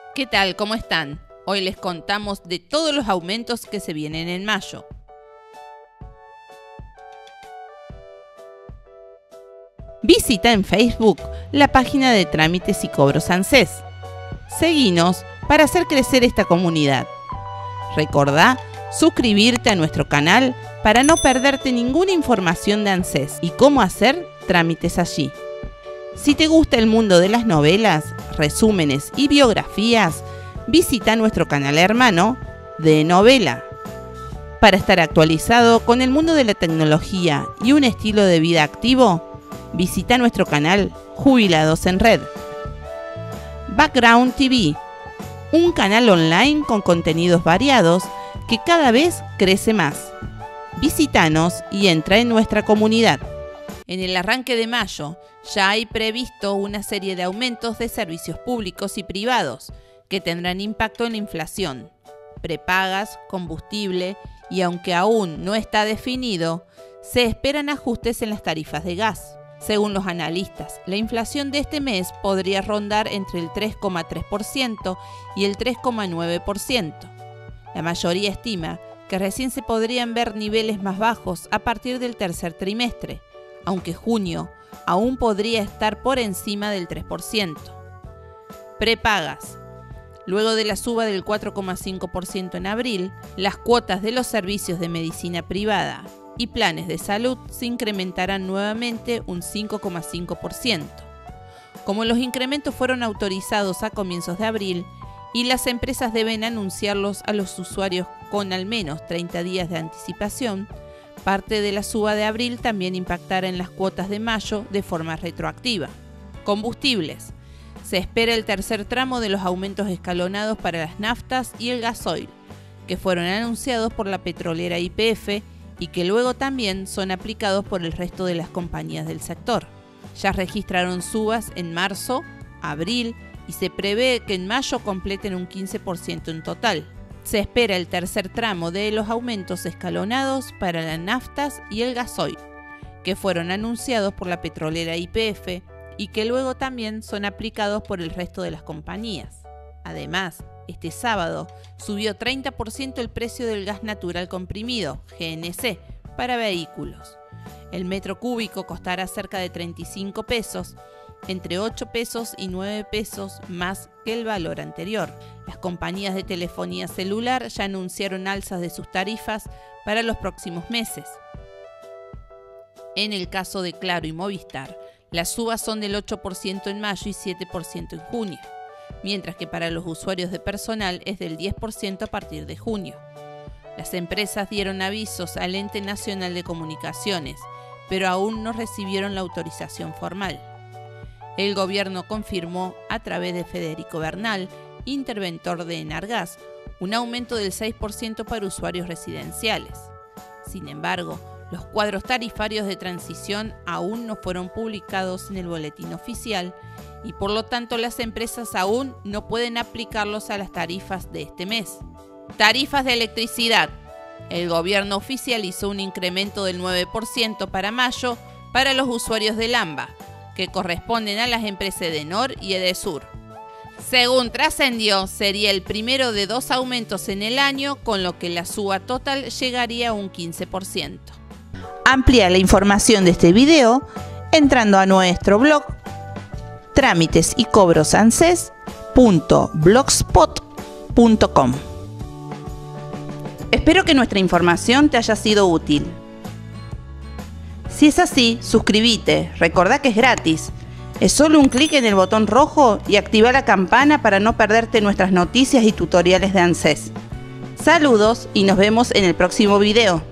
¿Qué tal? ¿Cómo están? Hoy les contamos de todos los aumentos que se vienen en mayo. Visita en Facebook la página de Trámites y Cobros ANSES. Seguinos para hacer crecer esta comunidad. Recordá suscribirte a nuestro canal para no perderte ninguna información de ANSES y cómo hacer trámites allí. Si te gusta el mundo de las novelas, resúmenes y biografías, visita nuestro canal hermano de Novela. Para estar actualizado con el mundo de la tecnología y un estilo de vida activo, visita nuestro canal Jubilados en Red. Background TV, un canal online con contenidos variados que cada vez crece más. Visítanos y entra en nuestra comunidad. En el arranque de mayo ya hay previsto una serie de aumentos de servicios públicos y privados que tendrán impacto en la inflación, prepagas, combustible y aunque aún no está definido, se esperan ajustes en las tarifas de gas. Según los analistas, la inflación de este mes podría rondar entre el 3,3% y el 3,9%. La mayoría estima que recién se podrían ver niveles más bajos a partir del tercer trimestre, aunque junio aún podría estar por encima del 3%. Prepagas. Luego de la suba del 4,5% en abril, las cuotas de los servicios de medicina privada y planes de salud se incrementarán nuevamente un 5,5%. Como los incrementos fueron autorizados a comienzos de abril y las empresas deben anunciarlos a los usuarios con al menos 30 días de anticipación, parte de la suba de abril también impactará en las cuotas de mayo de forma retroactiva. Combustibles. Se espera el tercer tramo de los aumentos escalonados para las naftas y el gasoil, que fueron anunciados por la petrolera YPF y que luego también son aplicados por el resto de las compañías del sector. Ya registraron subas en marzo, abril y se prevé que en mayo completen un 15% en total. Se espera el tercer tramo de los aumentos escalonados para las naftas y el gasoil, que fueron anunciados por la petrolera YPF y que luego también son aplicados por el resto de las compañías. Además, este sábado subió 30% el precio del gas natural comprimido, GNC, para vehículos. El metro cúbico costará cerca de 35 pesos, entre 8 pesos y 9 pesos más que el valor anterior. Las compañías de telefonía celular ya anunciaron alzas de sus tarifas para los próximos meses. En el caso de Claro y Movistar, las subas son del 8% en mayo y 7% en junio, mientras que para los usuarios de personal es del 10% a partir de junio. Las empresas dieron avisos al Ente Nacional de Comunicaciones, pero aún no recibieron la autorización formal. El gobierno confirmó a través de Federico Bernal, interventor de Enargas, un aumento del 6% para usuarios residenciales. Sin embargo, los cuadros tarifarios de transición aún no fueron publicados en el boletín oficial y por lo tanto las empresas aún no pueden aplicarlos a las tarifas de este mes. Tarifas de electricidad. El gobierno oficializó un incremento del 9% para mayo para los usuarios del AMBA, que corresponden a las empresas Edenor y Edesur. Según trascendió, sería el primero de 2 aumentos en el año, con lo que la suba total llegaría a un 15%. Amplía la información de este video entrando a nuestro blog trámitesycobrosanses.blogspot.com. Espero que nuestra información te haya sido útil. Si es así, suscríbete, recordá que es gratis. Es solo un clic en el botón rojo y activa la campana para no perderte nuestras noticias y tutoriales de ANSES. Saludos y nos vemos en el próximo video.